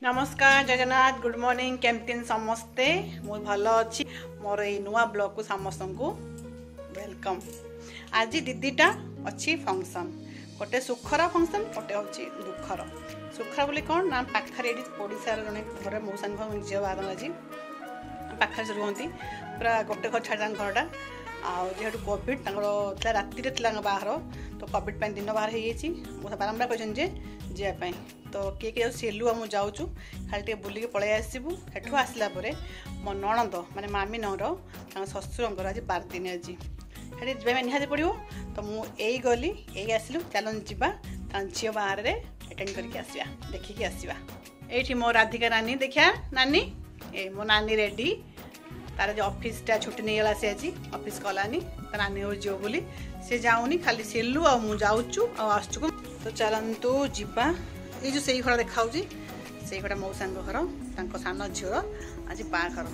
नमस्कार Jagannath good morning केमती समस्ते मु भल अच्छी मोर ये नुआ ब्लॉग को समस्त को वेलकम। आज दीदीटा अच्छी फंक्शन गोटे सुखर फंक्शन गोटे हूँ दुखर। सुखर बोली कौन ना पाखे ओडार जड़े घर मौसा झील बाहर आज पाखे से रुहती पूरा गोटे घर छाड़ घरटा आेतु कोविड राति बाहर तो कोविड दिन बाहर हो बारंबार कहते जावाई तो किए किए सेलु आम जाऊँ खाली बुलिक पलि आसबू सेठू आसला मो नणंद माने मामी नर शशुर आज 12 दिन आज से जावाई निहाती पड़ो तो मुझे गली यही आसलु चलन जा झील बाहर एटेंड करके आसवा देखिकी आसवा। ये मो राधिका नानी देखा नानी ए मो नानी रेडी तार जो ऑफिसटा छुट्टी नहीं गला से आज ऑफिस गलानी तो नानी हो जो बोली सी जाऊनी खाली सेलु आ मु जाऊँ आसचु तो चलतु जीवा ये जो से घर देखा से घर मौसा घर सान झील आज बाघर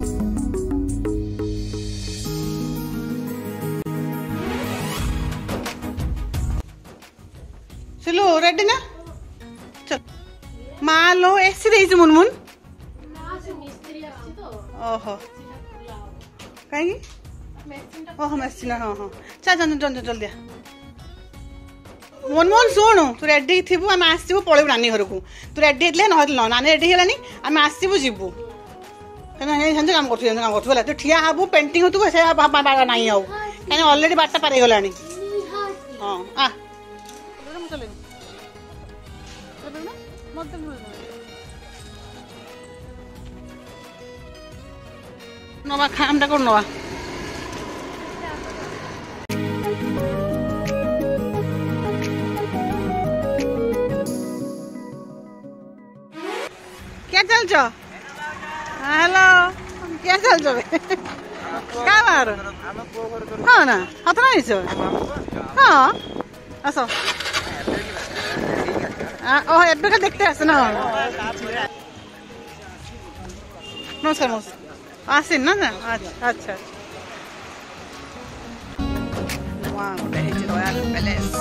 सिलु रेडी ना चल माँ लो एसी दे मुनमुन ओहो कहीं ओहो मेसीन हाँ हाँ चल जल्दी जल्दी मनमोहन शुणु तू रेडी थी आम आसबू पलू नानी घर को तू रेडी होते ना नानी रेडी है आम आसबू जीवु काम कर तू ठिया हबू पेंटिंग हो ना आउ कहीं अलरेडी बारटा पार गला हाँ नवा खामटा कौन नवा क्या चल चो हेलो क्या चल चो क्या बाहर हाँ ना हाथ ना हाँ आस ओह एबे का देखते आस ना नमस्कार नमस्कार आसिन ना अच्छा रॉयल पैलेस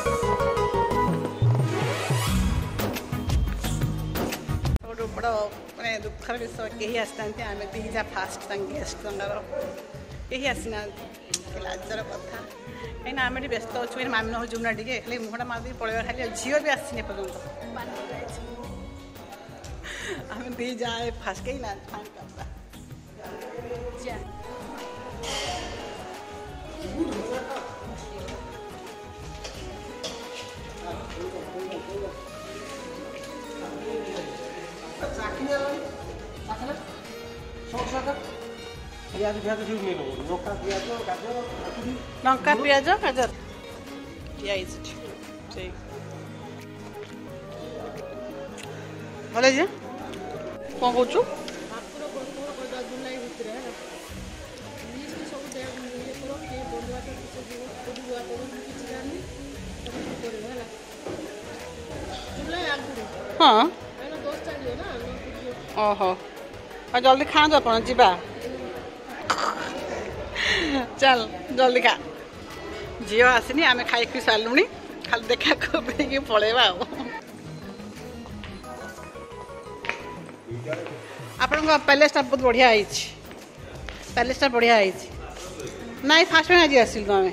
बड़ा मैंने दुखर विषय कहीं आसना आम दीजा फास्ट गेस्ट कहीं आसना लाजर कथा कहीं आम व्यस्त अच्छे मामी हो जुना टे खाली मुहटा मार पलैया खाली झील भी आसने पर्यटन आम दीजा फास्ट कहीं ना लंका पियाज गाजर भले जे कौन कौचु हाँ ओहो और जल्दी खाँच आप जीवा चल जल्दी खा झील आसनी आम खाई सारूनी खाली देखा खोपड़ी पलैबा आपण पैलेसटा बहुत बढ़िया है पैलेसटा बढ़िया है ना फास्ट आज आसिलु आम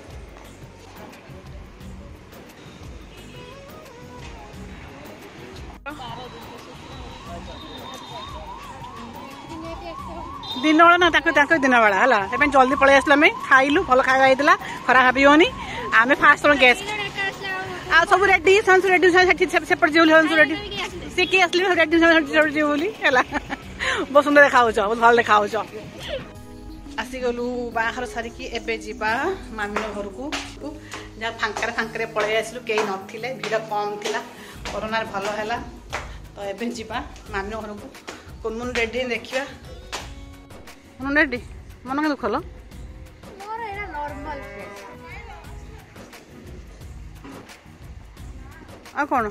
दिन बेला ना दिन बेला है जल्दी पलि आसलु आम खाइलु भल खाଇବା होता खराब होनी आम फास्ट गेस्ट आ सब रेडी संसु रेडी सेपट जीव संसु रेडी सी किए आसले रेडी जीव बोली बहुत सुंदर देखा बहुत भल देखा आसीगलु बाहर सारिकी एबे जीवा मामी घर को जहाँ फांकार फांकार पलि आसलु कई नथिले भीड़ कम थिला कोरोना भल है तो एबे जीवा मामी घर को कुनमुन रेडी देखिया मन रेडी मन के दुख लो आ कौन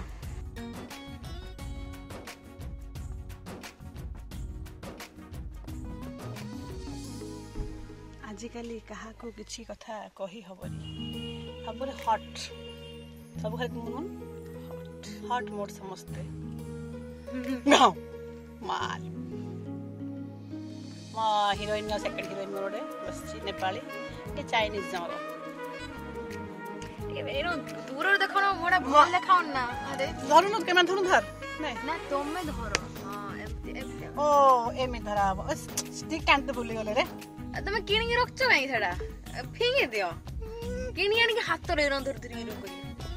आजिकाली क्या किसी कथा कही हबनी सब हट सब खाली हट मोड समस्ते गाओ माल मो हिरोइन सेकेंड हिरोइन मोर गोटे बस नेपाली ये चाइनीज जमर दूर देखो ना मोड़ा भल देखाओ ना अरे धरु न केना धरु धर नहीं ना तुम धरो हां एमती ओ एमी धरा स्टिक कांते भूली गले रे तुम किणी रखछो काई छडा फिंगे दियो किणी आनी के हाथ रे धर धरी रोक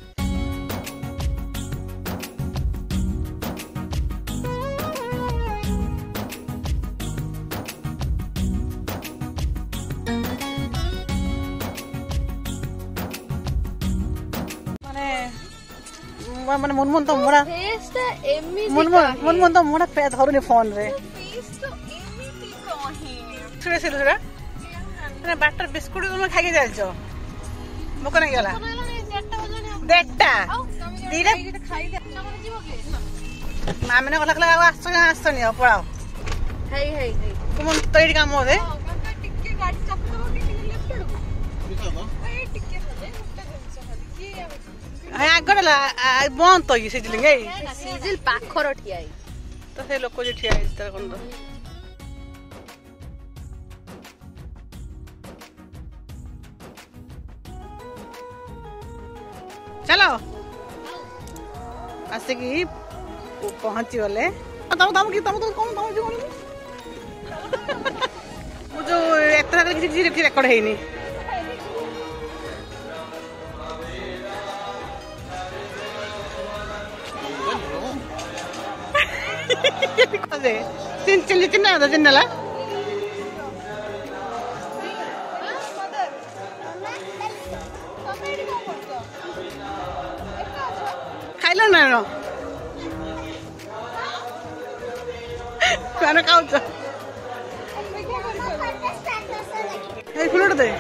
माने मुनमुन तो मोड़ा फेस तो एमी मुनमुन तो मोड़ा पे धरुनी फोन रे फेस तो एमी कहीं छुरे से छुरा माने बाटर बिस्कुट तुम खाइ के जाल छ मो कोन गेला डेटा दीरा खाई दे जीवो के मामी ने कहला आसनी हो पळाओ हेई हेई हेई तुम तो एडी काम हो दे टिके गाड़ी चाप दो टिके लेफ्ट पड़ो ए टिके ले मुट्टा जंस खाली की हाय आगडला बंद तो ये सिजिलिंग ए सिजिल पाखर ठियाई तो से लोक जे ठिया इतर कोन चलो आसिकी पहुंची गले तम की तम तो कौन तम जो वो जो एतना किसी रेकॉर्ड हैनी अरे चिन्ह चिन्हला खाइल ना कौन खाऊच फुलट दे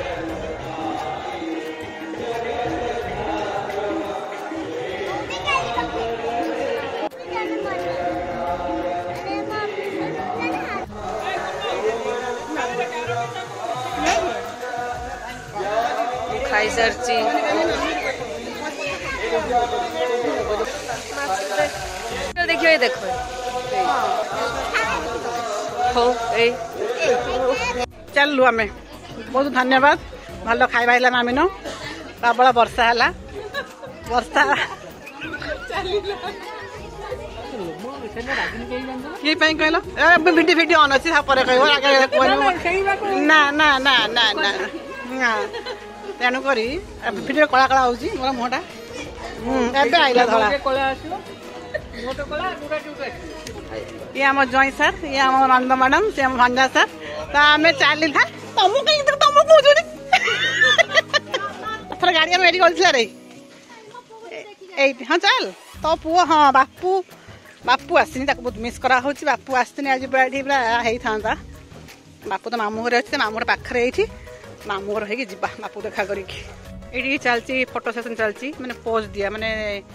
खाई सरची देखियो ये देखो हो ए चलू आम बहुत धन्यवाद भल खाଇବା ହେଲା ମାମିନ ପ୍ରବଳ ବର୍ଷା ହେଲା ବର୍ଷା କି ପାଇଁ କହିଲ ଭିଡି ଭିଡି ଅନ୍ ଅଛି ତାପରେ କହିବ ନା ନା ନା ନା ନା ତେଣୁ କରି ଭିଡିଓ କଳା କଳା ହଉଛି ମୋର ମୁହଁଟା ଏବେ ଆଇଲା ଧଳା ये आम जई सर ये आम नंद मैडम से आम भंजा सर तो आम चली था तुम कहीं तुम कौन थोड़ा गाड़ी में एडी गलथिला रे हाँ चल तो पुओ हाँ बापू बापू आसनी बहुत मिस करा होची बापू आसनी आज पूरा एठी पूरा हेई थांता बापू तो मामू घरे अछि मामू पाखरे एठी मामू घर हेकी जिबा बापू देखा करिकी एडी चलची फोटो सेशन चलची माने पोज दिया माने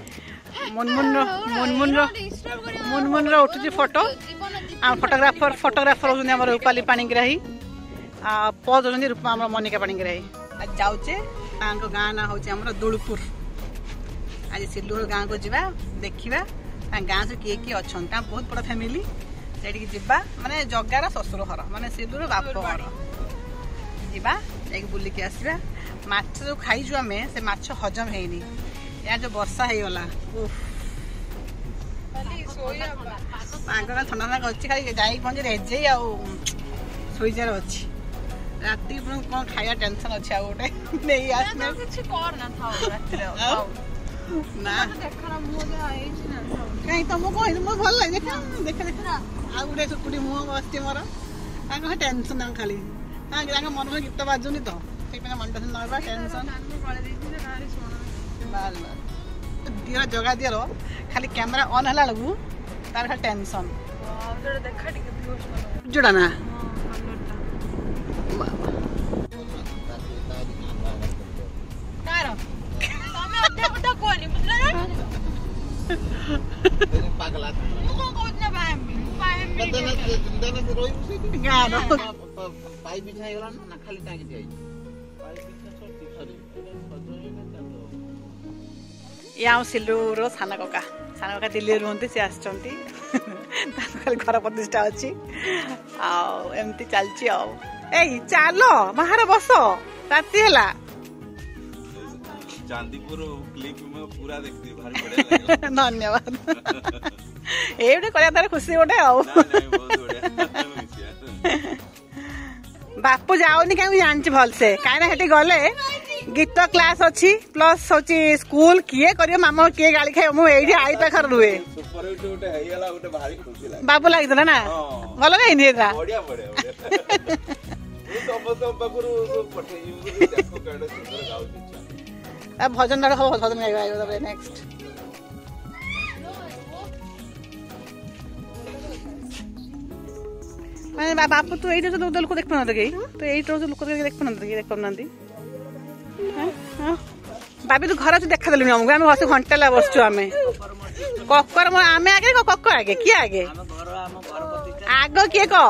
मुनमुन उठुची फोटो फोटोग्राफर होउछन हमर रूपाली पाणीग्राही पोज होउछन रूपा हमर मोनिका पाणीग्राही आज जाउचे तांको गाँ ना होउछ हमर दुलपुर आज सिल्लूर गाँ को जिबा देखिबा गाँ से किए किए अछन ता बहुत बड़ फैमिली सेठी जिबा माने जगार ससुर घर माने सिल्लूर बाप घर जिबा एक बुली के आसीबा माछ जो खाइजु हमें से माछ हजम हेनी यार जो वर्षा है गला ठंडा लाग अच्छी खाली जाई पहुंचे रेजे आईजार अच्छी राति कौन खाया टेंशन अच्छे आ गोटे नहीं आसने कहीं तुम कह भल लगे देख देख देख आउ गोटे सुकुटी मुह बस मोर टेंशन खाली मन में गीत बाजुनी तो मन टेंशन दिया जगह दिया खाली कैमरा ऑन है लगे तार खाली टेंशन जोड़ा ना या सिल्लूर सान कका दिल्ली रुहती सी आसचंती खाली घर प्रतिष्ठा अच्छी आमती चलची चलो बाहर बस राति है चांदीपुर क्लिप में पूरा देखती भारी बढ़िया धन्यवाद ये कर खुशी गोटे बापू जाऊनी कहीं जानची भलसे कहीं गले गीत क्लास अच्छी प्लस होची स्कूल किए करियो मामा किए गाड़ी खाए मु एठी आई पाखर रुए सुपर हिट गोटे हेयला गोटे भारी खुशी लागे बाबू लागितला ना भलो कहीं एटा बढ़िया बढ़िया ये समस्त बकुरु पठे यूज देखो काडे सुंदर गाउची अब भजन डाल हो भजन गाइबा तबे नेक्स्ट माने बापू तू एठी तो लोक देख पना तो तो एठी तो लोक देख पना बाबी तू घर देखा देलु हमको आम बस घंटा ला बसचु आम ककर आम आगे कक आगे किए आगे आग किए क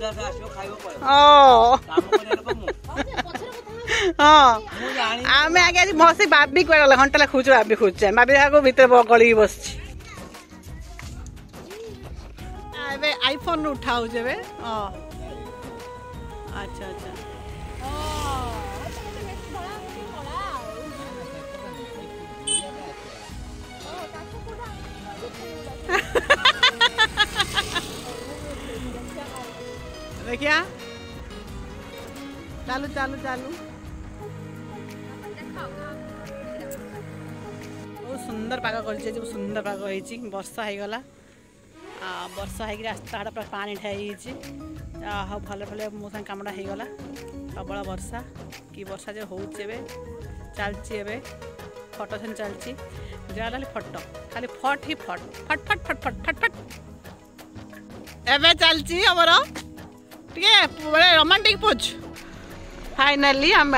हाँ आम आगे आज मसे बाबी कह घंटा ला खोज बाबी खोजे बाबी भीतर गली बस आईफोन उठाऊ जेबे अच्छा अच्छा देखिया चालू चालू चालू बहुत सुंदर पाग कर सुंदर पाग वर्षा हो गला वर्षा हो रास्ता पूरा पानी ठाई हाँ भले भले मो साथ कमटा हो गला प्रबल वर्षा कि वर्षा जो हो चलची फटो से चलची खाली फटो खाली फट ही फट फट फट फट फट फट फट एवं चलची आमर टे रोमांटिक पोज फाइनाली आम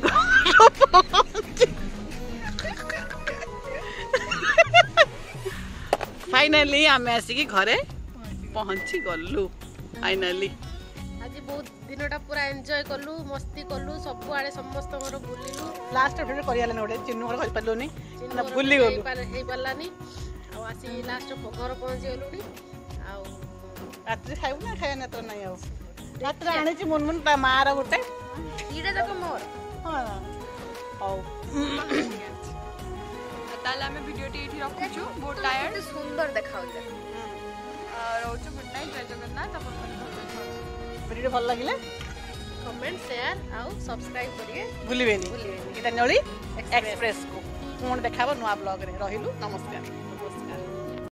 फाइनाली आम आसिक घरे पहुंची गलु फाइनाली आज बहुत दिनटा पूरा एंजॉय कलु मस्ती कलु सब आड़े समस्त घर बुलिलु लास्ट वीडियो करियाले नोडे चिन्नु घर कर पालुनी ना भूली गलु हे पल्लानी आ आसी लास्ट घर पहुंची गलुनी आ रात्रि खाइबु ना खाया ना तो नहीं आउ रात्रि आने छि मुनमुन ता मार गोटे ईडा जक मोर हां औ ताला में वीडियो टी एठी रखुछु बहुत टायर्ड सुंदर देखाउ जे रोज गुड नाइट जय जगन्नाथ अपन वीडियो भल लागिले कमेंट शेयर आउ सब्सक्राइब करिए भूलिबेनी गीतांजलि एक्सप्रेस को पुण देखाबो नुआ ब्लॉग रे रहिलु नमस्कार।